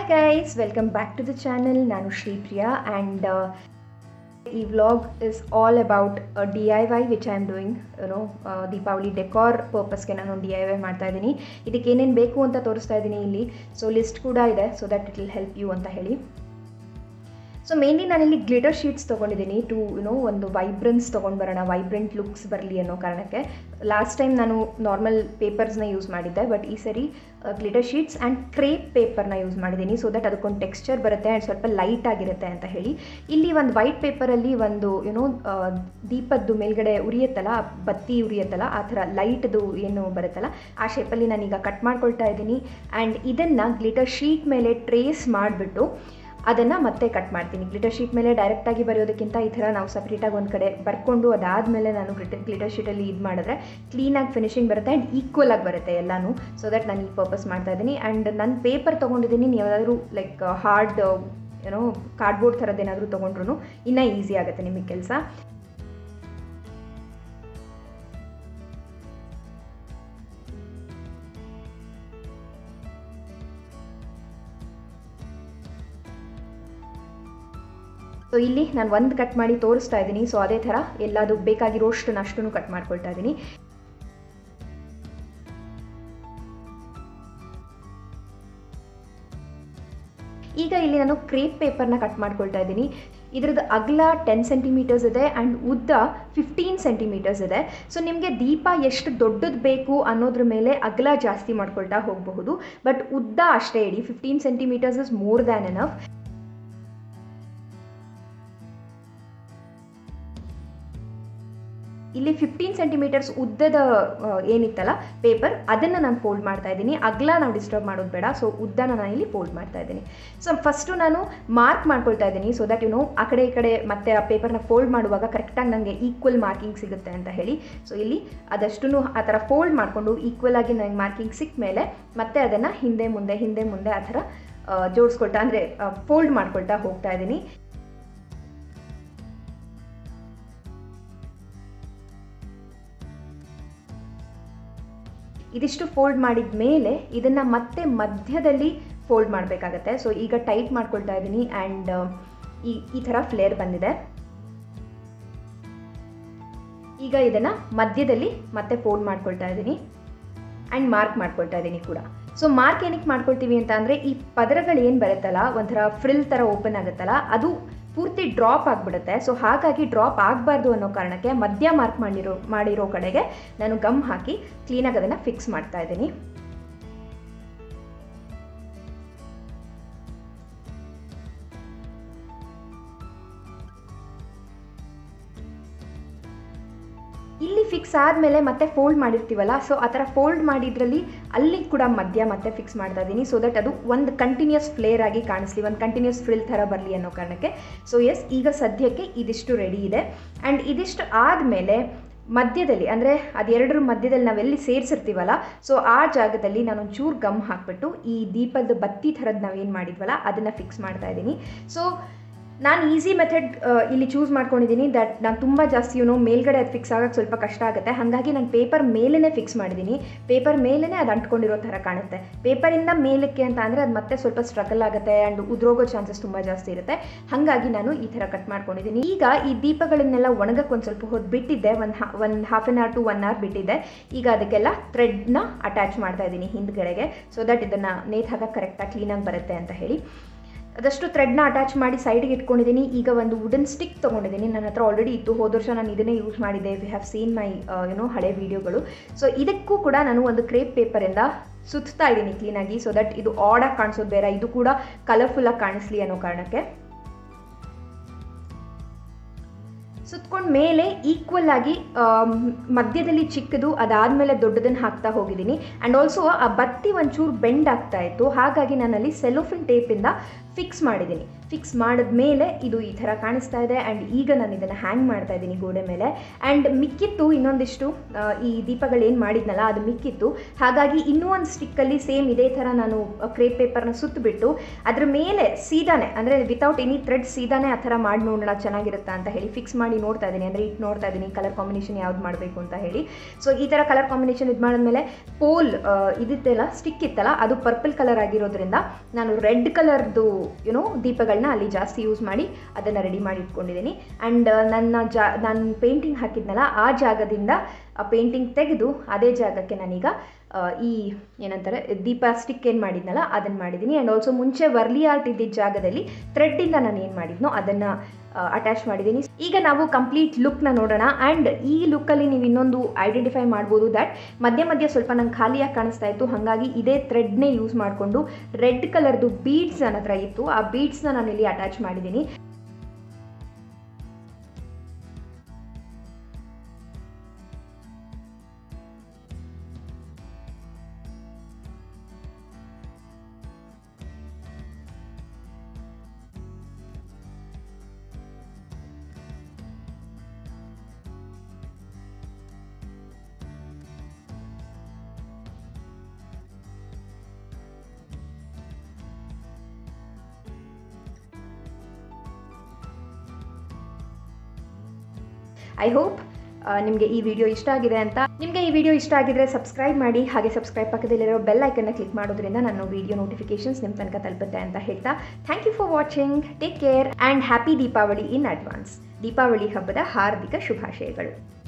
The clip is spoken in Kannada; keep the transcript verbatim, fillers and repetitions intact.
guys, welcome back to the channel. Nanu Shreepriya and uh, this vlog is all about a D I Y which I am doing, you know, uh, Deepavali decor purpose ke nanu D I Y ಮಾಡ್ತಾ ಇದೀನಿ. ಇದಕ್ಕೆ ಏನೇನು ಬೇಕು ಅಂತ ತೋರಿಸ್ತಾ ಇದೀನಿ ಇಲ್ಲಿ. ಸೊ ಲಿಸ್ಟ್ ಕೂಡ ಇದೆ, so that it will help you ಅಂತ ಹೇಳಿ. ಸೊ ಮೇನ್ಲಿ ನಾನಿಲ್ಲಿ ಗ್ಲಿಟರ್ ಶೀಟ್ಸ್ ತೊಗೊಂಡಿದ್ದೀನಿ ಟು ಯುನೋ ಒಂದು ವೈಬ್ರೆನ್ಸ್ ತೊಗೊಂಡು ಬರೋಣ, ವೈಬ್ರೆಂಟ್ ಲುಕ್ಸ್ ಬರಲಿ ಅನ್ನೋ ಕಾರಣಕ್ಕೆ. ಲಾಸ್ಟ್ ಟೈಮ್ ನಾನು ನಾರ್ಮಲ್ ಪೇಪರ್ಸ್ನ ಯೂಸ್ ಮಾಡಿದ್ದೆ, ಬಟ್ ಈ ಸರಿ ಗ್ಲಿಟರ್ ಶೀಟ್ಸ್ ಆ್ಯಂಡ್ ಕ್ರೇಪ್ ಪೇಪರ್ನ ಯೂಸ್ ಮಾಡಿದ್ದೀನಿ, ಸೊ ದಟ್ ಅದಕ್ಕೊಂದು ಟೆಕ್ಸ್ಚರ್ ಬರುತ್ತೆ ಆ್ಯಂಡ್ ಸ್ವಲ್ಪ ಲೈಟ್ ಆಗಿರುತ್ತೆ ಅಂತ ಹೇಳಿ. ಇಲ್ಲಿ ಒಂದು ವೈಟ್ ಪೇಪರಲ್ಲಿ ಒಂದು ಯುನೋ ದೀಪದ್ದು ಮೇಲ್ಗಡೆ ಉರಿಯುತ್ತಲ್ಲ, ಬತ್ತಿ ಉರಿಯುತ್ತಲ್ಲ, ಆ ಥರ ಲೈಟ್ದು ಏನು ಬರುತ್ತಲ್ಲ ಆ ಶೇಪಲ್ಲಿ ನಾನೀಗ ಕಟ್ ಮಾಡ್ಕೊಳ್ತಾ ಇದ್ದೀನಿ. ಆ್ಯಂಡ್ ಇದನ್ನು ಗ್ಲಿಟರ್ ಶೀಟ್ ಮೇಲೆ ಟ್ರೇಸ್ ಮಾಡಿಬಿಟ್ಟು ಅದನ್ನು ಮತ್ತೆ ಕಟ್ ಮಾಡ್ತೀನಿ. ಗ್ಲಿಟರ್ ಶೀಟ್ ಮೇಲೆ ಡೈರೆಕ್ಟಾಗಿ ಬರೆಯೋದಕ್ಕಿಂತ ಈ ಥರ ನಾವು ಸಪ್ರೇಟಾಗಿ ಒಂದು ಕಡೆ ಬರ್ಕೊಂಡು ಅದಾದಮೇಲೆ ನಾನು ಗ್ಲಿಟರ್ ಗ್ಲಿಟರ್ ಶೀಟಲ್ಲಿ ಇದು ಮಾಡಿದ್ರೆ ಕ್ಲೀನಾಗಿ ಫಿನಿಶಿಂಗ್ ಬರುತ್ತೆ ಆ್ಯಂಡ್ ಈಕ್ವಲ್ ಆಗಿ ಬರುತ್ತೆ ಎಲ್ಲನೂ. ಸೊ ದಟ್ ನಾನು ಈ ಪರ್ಪಸ್ ಮಾಡ್ತಾ ಇದ್ದೀನಿ. ಆ್ಯಂಡ್ ನಾನು ಪೇಪರ್ ತೊಗೊಂಡಿದ್ದೀನಿ, ನೀವು ಯಾವುದಾದ್ರೂ ಲೈಕ್ ಹಾರ್ಡ್ ಏನೋ ಕಾರ್ಡ್ಬೋರ್ಡ್ ಥರದ್ದೇನಾದರೂ ತೊಗೊಂಡ್ರು ಇನ್ನೂ ಈಸಿ ಆಗುತ್ತೆ ನಿಮಗೆ ಕೆಲಸ. ಸೊ ಇಲ್ಲಿ ನಾನು ಒಂದು ಕಟ್ ಮಾಡಿ ತೋರಿಸ್ತಾ ಇದ್ದೀನಿ. ಸೊ ಅದೇ ಥರ ಎಲ್ಲದು ಬೇಕಾಗಿರೋಷ್ಟು ಅಷ್ಟನ್ನು ಕಟ್ ಮಾಡ್ಕೊಳ್ತಾ ಇದ್ದೀನಿ. ಈಗ ಇಲ್ಲಿ ನಾನು ಕ್ರೇಪ್ ಪೇಪರ್ನ ಕಟ್ ಮಾಡ್ಕೊಳ್ತಾ ಇದ್ದೀನಿ. ಇದ್ರದ್ದು ಅಗಲ ಟೆನ್ ಸೆಂಟಿಮೀಟರ್ಸ್ ಇದೆ ಆ್ಯಂಡ್ ಉದ್ದ ಫಿಫ್ಟೀನ್ ಸೆಂಟಿಮೀಟರ್ಸ್ ಇದೆ. ಸೊ ನಿಮಗೆ ದೀಪ ಎಷ್ಟು ದೊಡ್ಡದು ಬೇಕು ಅನ್ನೋದ್ರ ಮೇಲೆ ಅಗಲ ಜಾಸ್ತಿ ಮಾಡ್ಕೊಳ್ತಾ ಹೋಗಬಹುದು, ಬಟ್ ಉದ್ದ ಅಷ್ಟೇ ಇಡಿ. Fifteen centimetres is more than enough. ಇಲ್ಲಿ ಫಿಫ್ಟೀನ್ ಸೆಂಟಿಮೀಟರ್ಸ್ ಉದ್ದದ ಏನಿತ್ತಲ್ಲ ಪೇಪರ್, ಅದನ್ನು ನಾನು ಫೋಲ್ಡ್ ಮಾಡ್ತಾ ಇದ್ದೀನಿ. ಅಗಲ ನಾವು ಡಿಸ್ಟರ್ಬ್ ಮಾಡೋದು ಬೇಡ, ಸೊ ಉದ್ದನ ನಾನು ಇಲ್ಲಿ ಫೋಲ್ಡ್ ಮಾಡ್ತಾ ಇದ್ದೀನಿ. ಸೊ ಫಸ್ಟು ನಾನು ಮಾರ್ಕ್ ಮಾಡ್ಕೊಳ್ತಾ ಇದ್ದೀನಿ, ಸೊ ದಟ್ ಯು ನೋ ಆ ಕಡೆ ಈ ಕಡೆ ಮತ್ತೆ ಆ ಪೇಪರ್ನ ಫೋಲ್ಡ್ ಮಾಡುವಾಗ ಕರೆಕ್ಟಾಗಿ ನನಗೆ ಈಕ್ವಲ್ ಮಾರ್ಕಿಂಗ್ ಸಿಗುತ್ತೆ ಅಂತ ಹೇಳಿ. ಸೊ ಇಲ್ಲಿ ಅದಷ್ಟು ಆ ಥರ ಫೋಲ್ಡ್ ಮಾಡಿಕೊಂಡು ಈಕ್ವಲ್ ಆಗಿ ನನಗೆ ಮಾರ್ಕಿಂಗ್ ಸಿಕ್ಕ ಮೇಲೆ ಮತ್ತೆ ಅದನ್ನು ಹಿಂದೆ ಮುಂದೆ ಹಿಂದೆ ಮುಂದೆ ಆ ಥರ ಜೋಡಿಸ್ಕೊಳ್ತಾ ಅಂದರೆ ಫೋಲ್ಡ್ ಮಾಡ್ಕೊಳ್ತಾ ಹೋಗ್ತಾ ಇದ್ದೀನಿ. ಇದಿಷ್ಟು ಫೋಲ್ಡ್ ಮಾಡಿದ ಮೇಲೆ ಇದನ್ನು ಮತ್ತೆ ಮಧ್ಯದಲ್ಲಿ ಫೋಲ್ಡ್ ಮಾಡಬೇಕಾಗತ್ತೆ. ಸೊ ಈಗ ಟೈಟ್ ಮಾಡ್ಕೊಳ್ತಾ ಇದ್ದೀನಿ ಆ್ಯಂಡ್ ಈ ಈ ಥರ ಫ್ಲೇರ್ ಬಂದಿದೆ. ಈಗ ಇದನ್ನು ಮಧ್ಯದಲ್ಲಿ ಮತ್ತೆ ಫೋಲ್ಡ್ ಮಾಡ್ಕೊಳ್ತಾ ಇದ್ದೀನಿ ಆ್ಯಂಡ್ ಮಾರ್ಕ್ ಮಾಡ್ಕೊಳ್ತಾ ಇದ್ದೀನಿ ಕೂಡ. ಸೊ ಮಾರ್ಕ್ ಏನಕ್ಕೆ ಮಾಡ್ಕೊಳ್ತೀವಿ ಅಂತ ಅಂದರೆ ಈ ಪದರಗಳು ಏನು ಬರುತ್ತಲ್ಲ, ಒಂಥರ ಫ್ರಿಲ್ ಥರ ಓಪನ್ ಆಗುತ್ತಲ್ಲ, ಅದು ಪೂರ್ತಿ ಡ್ರಾಪ್ ಆಗಿಬಿಡುತ್ತೆ. ಸೊ ಹಾಗಾಗಿ ಡ್ರಾಪ್ ಆಗಬಾರ್ದು ಅನ್ನೋ ಕಾರಣಕ್ಕೆ ಮಧ್ಯ ಮಾರ್ಕ್ ಮಾಡಿರೋ ಮಾಡಿರೋ ಕಡೆಗೆ ನಾನು ಗಮ್ ಹಾಕಿ ಕ್ಲೀನಾಗಿ ಅದನ್ನು ಫಿಕ್ಸ್ ಮಾಡ್ತಾ ಇದ್ದೀನಿ. ಇಲ್ಲಿ ಫಿಕ್ಸ್ ಆದಮೇಲೆ ಮತ್ತೆ ಫೋಲ್ಡ್ ಮಾಡಿರ್ತೀವಲ್ಲ, ಸೊ ಆ ಥರ ಫೋಲ್ಡ್ ಮಾಡಿದ್ರಲ್ಲಿ ಅಲ್ಲಿ ಕೂಡ ಮಧ್ಯ ಮತ್ತೆ ಫಿಕ್ಸ್ ಮಾಡ್ತಾ ಇದ್ದೀನಿ, ಸೊ ದಟ್ ಅದು ಒಂದು ಕಂಟಿನ್ಯೂಸ್ ಫ್ಲೇರ್ ಆಗಿ ಕಾಣಿಸ್ಲಿ, ಒಂದು ಕಂಟಿನ್ಯೂಸ್ ಫ್ರಿಲ್ ಥರ ಬರಲಿ ಅನ್ನೋ ಕಾರಣಕ್ಕೆ. ಸೊ ಎಸ್, ಈಗ ಸದ್ಯಕ್ಕೆ ಇದಿಷ್ಟು ರೆಡಿ ಇದೆ. ಆ್ಯಂಡ್ ಇದಿಷ್ಟು ಆದಮೇಲೆ ಮಧ್ಯದಲ್ಲಿ ಅಂದರೆ ಅದೆರಡರ ಮಧ್ಯದಲ್ಲಿ ನಾವೆಲ್ಲಿ ಸೇರಿಸಿರ್ತೀವಲ್ಲ, ಸೊ ಆ ಜಾಗದಲ್ಲಿ ನಾನೊಂದು ಚೂರು ಗಮ್ ಹಾಕ್ಬಿಟ್ಟು ಈ ದೀಪದ ಬತ್ತಿ ಥರದ್ದು ನಾವೇನು ಮಾಡಿದ್ವಲ್ಲ ಅದನ್ನು ಫಿಕ್ಸ್ ಮಾಡ್ತಾ ಇದ್ದೀನಿ. ಸೊ ನಾನು ಈಸಿ ಮೆಥಡ್ ಇಲ್ಲಿ ಚೂಸ್ ಮಾಡ್ಕೊಂಡಿದ್ದೀನಿ. ದಟ್ ನಾನು ತುಂಬ ಜಾಸ್ತಿ ಯುನೋ ಮೇಲ್ಗಡೆ ಅದು ಫಿಕ್ಸ್ ಆಗೋಕ್ಕೆ ಸ್ವಲ್ಪ ಕಷ್ಟ ಆಗುತ್ತೆ, ಹಾಗಾಗಿ ನಾನು ಪೇಪರ್ ಮೇಲೇ ಫಿಕ್ಸ್ ಮಾಡಿದ್ದೀನಿ. ಪೇಪರ್ ಮೇಲೇ ಅದು ಅಂಟ್ಕೊಂಡಿರೋ ಥರ ಕಾಣುತ್ತೆ. ಪೇಪರಿಂದ ಮೇಲಕ್ಕೆ ಅಂತ ಅಂದರೆ ಅದು ಮತ್ತೆ ಸ್ವಲ್ಪ ಸ್ಟ್ರಗಲ್ ಆಗುತ್ತೆ ಆ್ಯಂಡ್ ಉದ್ರೋಗೋ ಚಾನ್ಸಸ್ ತುಂಬ ಜಾಸ್ತಿ ಇರುತ್ತೆ. ಹಾಗಾಗಿ ನಾನು ಈ ಥರ ಕಟ್ ಮಾಡ್ಕೊಂಡಿದ್ದೀನಿ. ಈಗ ಈ ದೀಪಗಳನ್ನೆಲ್ಲ ಒಣಗಕ್ಕೆ ಒಂದು ಸ್ವಲ್ಪ ಹೊತ್ತು ಬಿಟ್ಟಿದ್ದೆ, ಒಂದು ಹಾ ಒಂದು half an hour to one hour ಬಿಟ್ಟಿದ್ದೆ. ಈಗ ಅದಕ್ಕೆಲ್ಲ ಥ್ರೆಡ್ನ ಅಟ್ಯಾಚ್ ಮಾಡ್ತಾ ಇದ್ದೀನಿ ಹಿಂದ್ಗಡೆಗೆ, ಸೊ ದಟ್ ಇದನ್ನು ನೇತು ಹಾಕಕ್ಕೆ ಕರೆಕ್ಟಾಗಿ ಕ್ಲೀನಾಗಿ ಬರುತ್ತೆ ಅಂತ ಹೇಳಿ. ಅದಷ್ಟು ಥ್ರೆಡ್ನ ಅಟ್ಯಾಚ್ ಮಾಡಿ ಸೈಡಿಗೆ ಇಟ್ಕೊಂಡಿದ್ದೀನಿ. ಈಗ ಒಂದು ವುಡನ್ ಸ್ಟಿಕ್ ತೊಗೊಂಡಿದ್ದೀನಿ, ನನ್ನ ಹತ್ರ ಆಲ್ರೆಡಿ ಇತ್ತು, ಹೋದ ವರ್ಷ ನಾನು ಇದನ್ನೇ ಯೂಸ್ ಮಾಡಿದ್ದೆ. ವಿ ಹ್ಯಾವ್ ಸೀನ್ ಮೈ ಏನೋ ಹಳೆ ವೀಡಿಯೋಗಳು. ಸೊ ಇದಕ್ಕೂ ಕೂಡ ನಾನು ಒಂದು ಕ್ರೇಪ್ ಪೇಪರಿಂದ ಸುತ್ತಾ ಇದ್ದೀನಿ ಕ್ಲೀನಾಗಿ, ಸೊ ದಟ್ ಇದು ಆಡಾಗಿ ಕಾಣಿಸೋದು ಬೇರೆ, ಇದು ಕೂಡ ಕಲರ್ಫುಲ್ಲಾಗಿ ಕಾಣಿಸ್ಲಿ ಅನ್ನೋ ಕಾರಣಕ್ಕೆ. ಸುತ್ಕೊಂಡ ಮೇಲೆ ಈಕ್ವಲ್ ಆಗಿ ಮಧ್ಯದಲ್ಲಿ ಚಿಕ್ಕದು, ಅದಾದಮೇಲೆ ದೊಡ್ಡದನ್ನು ಹಾಕ್ತಾ ಹೋಗಿದ್ದೀನಿ. ಆ್ಯಂಡ್ ಆಲ್ಸೋ ಆ ಬತ್ತಿ ಒಂಚೂರು ಬೆಂಡ್ ಆಗ್ತಾ ಇತ್ತು, ಹಾಗಾಗಿ ನಾನಲ್ಲಿ ಸೆಲೋಫಿನ್ ಟೇಪಿಂದ ಫಿಕ್ಸ್ ಮಾಡಿದ್ದೀನಿ. ಫಿಕ್ಸ್ ಮಾಡಿದ ಮೇಲೆ ಇದು ಈ ಥರ ಕಾಣಿಸ್ತಾ ಇದೆ. ಆ್ಯಂಡ್ ಈಗ ನಾನು ಇದನ್ನು ಹ್ಯಾಂಗ್ ಮಾಡ್ತಾ ಇದ್ದೀನಿ ಗೋಡೆ ಮೇಲೆ. ಆ್ಯಂಡ್ ಮಿಕ್ಕಿತ್ತು ಇನ್ನೊಂದಿಷ್ಟು ಈ ದೀಪಗಳೇನು ಮಾಡಿದ್ನಲ್ಲ ಅದು ಮಿಕ್ಕಿತ್ತು, ಹಾಗಾಗಿ ಇನ್ನೂ ಒಂದು ಸ್ಟಿಕ್ಕಲ್ಲಿ ಸೇಮ್ ಇದೇ ಥರ ನಾನು ಕ್ರೇಪ್ ಪೇಪರ್ನ ಸುತ್ತಬಿಟ್ಟು ಅದ್ರ ಮೇಲೆ ಸೀದಾನೆ ಅಂದರೆ ವಿತೌಟ್ ಎನಿ ಥ್ರೆಡ್ ಸೀದಾನೆ ಆ ಥರ ಮಾಡಿ ನೋಡೋಣ ಚೆನ್ನಾಗಿರುತ್ತಾ ಅಂತ ಹೇಳಿ ಫಿಕ್ಸ್ ಮಾಡಿ ನೋಡ್ತಾ ಇದ್ದೀನಿ, ಅಂದರೆ ಇಟ್ಟು ನೋಡ್ತಾ ಇದ್ದೀನಿ ಕಲರ್ ಕಾಂಬಿನೇಷನ್ ಯಾವ್ದು ಮಾಡಬೇಕು ಅಂತ ಹೇಳಿ. ಸೊ ಈ ಥರ ಕಲರ್ ಕಾಂಬಿನೇಷನ್ ಇದು ಮಾಡಿದ್ಮೇಲೆ ಪೋಲ್ ಇದಿತ್ತಲ್ಲ ಸ್ಟಿಕ್ ಇತ್ತಲ್ಲ ಅದು ಪರ್ಪಲ್ ಕಲರ್ ಆಗಿರೋದ್ರಿಂದ ನಾನು ರೆಡ್ ಕಲರ್ದು ಯುನೋ ದೀಪಗಳನ್ನ ಅಲ್ಲಿ ಜಾಸ್ತಿ ಯೂಸ್ ಮಾಡಿ ಅದನ್ನು ರೆಡಿ ಮಾಡಿ ಇಟ್ಕೊಂಡಿದ್ದೀನಿ. ಆ್ಯಂಡ್ ನನ್ನ ಜಾ ನಾನು ಪೇಂಟಿಂಗ್ ಹಾಕಿದ್ನಲ್ಲ ಆ ಜಾಗದಿಂದ ಆ ಪೇಂಟಿಂಗ್ ತೆಗೆದು ಅದೇ ಜಾಗಕ್ಕೆ ನಾನೀಗ ಈ ಏನಂತಾರೆ ದೀಪ ಸ್ಟಿಕ್ ಏನು ಮಾಡಿದ್ನಲ್ಲ ಅದನ್ನು ಮಾಡಿದ್ದೀನಿ. ಆ್ಯಂಡ್ ಆಲ್ಸೋ ಮುಂಚೆ ವರ್ಲಿ ಆರ್ಟ್ ಇದ್ದಿದ್ದ ಜಾಗದಲ್ಲಿ ಥ್ರೆಡ್ಡಿಂದ ನಾನು ಏನು ಮಾಡಿದ್ನೋ ಅದನ್ನು ಅಟ್ಯಾಚ್ ಮಾಡಿದ್ದೀನಿ. ಈಗ ನಾವು ಕಂಪ್ಲೀಟ್ ಲುಕ್ನ ನೋಡೋಣ. ಆ್ಯಂಡ್ ಈ ಲುಕ್ಕಲ್ಲಿ ನೀವು ಇನ್ನೊಂದು ಐಡೆಂಟಿಫೈ ಮಾಡ್ಬೋದು ದ್ಯಾಟ್ ಮಧ್ಯ ಮಧ್ಯ ಸ್ವಲ್ಪ ನಂಗೆ ಖಾಲಿಯಾಗಿ ಕಾಣಿಸ್ತಾ ಇತ್ತು, ಹಾಗಾಗಿ ಇದೇ ಥ್ರೆಡ್ನೇ ಯೂಸ್ ಮಾಡಿಕೊಂಡು ರೆಡ್ ಕಲರ್ದು ಬೀಡ್ಸ್ ನನ್ನ ಹತ್ರ ಇತ್ತು, ಆ ಬೀಡ್ಸ್ನ ನಾನು ಇಲ್ಲಿ ಅಟ್ಯಾಚ್ ಮಾಡಿದ್ದೀನಿ. ಐ ಹೋಪ್ ನಿಮಗೆ ಈ ವಿಡಿಯೋ ಇಷ್ಟ ಆಗಿದೆ ಅಂತ. ನಿಮಗೆ ಈ ವಿಡಿಯೋ ಇಷ್ಟ ಆಗಿದ್ರೆ ಸಬ್ಸ್ಕ್ರೈಬ್ ಮಾಡಿ, ಹಾಗೆ ಸಬ್ಸ್ಕ್ರೈಬ್ ಪಕ್ಕದಲ್ಲಿರೋ ಬೆಲ್ ಐಕನ್ನ ಕ್ಲಿಕ್ ಮಾಡೋದ್ರಿಂದ ನನ್ನ ವಿಡಿಯೋ ನೋಟಿಫಿಕೇಶನ್ಸ್ ನಿಮ್ಮ ತನಕ ತಲುಪುತ್ತೆ ಅಂತ ಹೇಳ್ತಾ thank you for watching. Take care and happy Deepavali in advance. Deepavali ಹಬ್ಬದ ಹಾರ್ದಿಕ ಶುಭಾಶಯಗಳು.